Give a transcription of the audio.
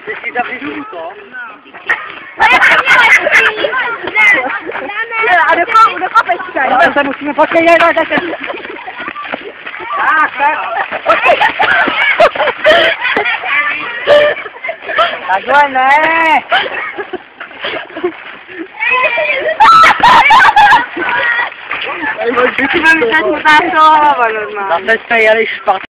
Jeśli zabliżu to... Ale kopać tutaj. Ale musimy poczekać, tak. Tak ładne. Musimy mieć mutację, Zawsze ale szpat.